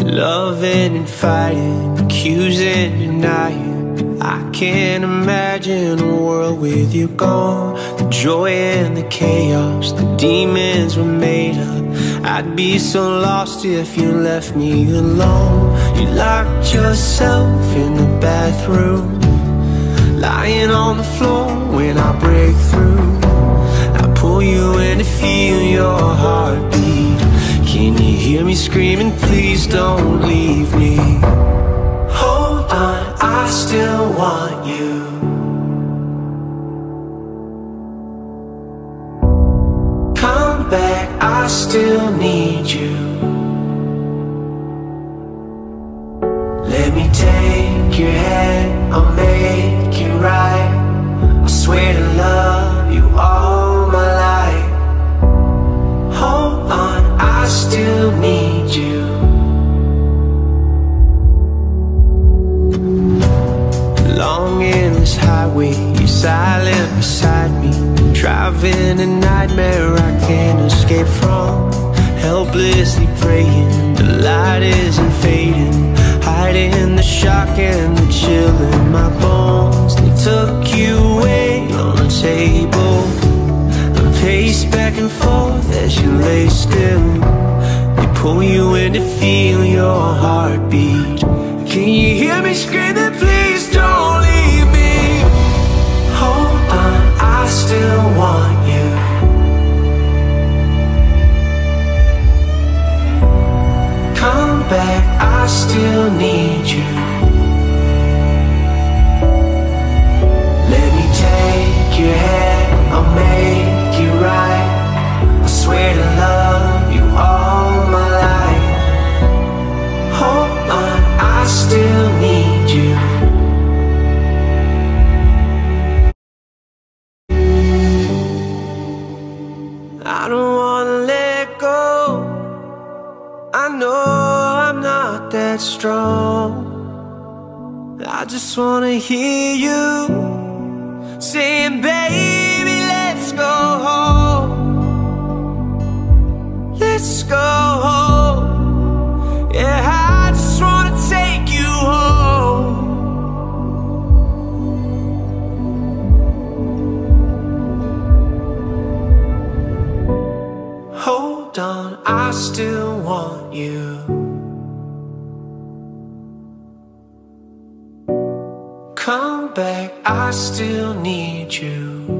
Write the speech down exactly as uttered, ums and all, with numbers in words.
Loving and fighting, accusing, denying. I can't imagine a world with you gone. The joy and the chaos, the demons were made up. I'd be so lost if you left me alone. You locked yourself in the bathroom, lying on the floor when I break through. I pull you in to feel your heartbeat. Can you hear me screaming, please don't leave me? Hold on, I still want you. Come back, I still need you. Let me take your hand, I'll make it right. I swear to love you all my life. Hold on, I still need you. Long endless highway, you're silent beside me. Driving a nightmare I can't escape from. Helplessly praying, the light isn't fading. Hiding the shock and the chill in my bones. They took you away on the table. I pace back and forth as you lay still. They pull you in to feel your heartbeat. Can you hear me screaming, please don't leave me? Hold on, I still want you. Come back, I still need you. Let me take your hand, I'll make it right. I swear to love you all my life. Hold on, I still need you. I don't wanna let go. I know I'm not that strong. I just wanna hear you saying, baby, let's go home. Let's go home. Yeah, I just wanna take you home. Hold on, I still want you. Come back, I still need you.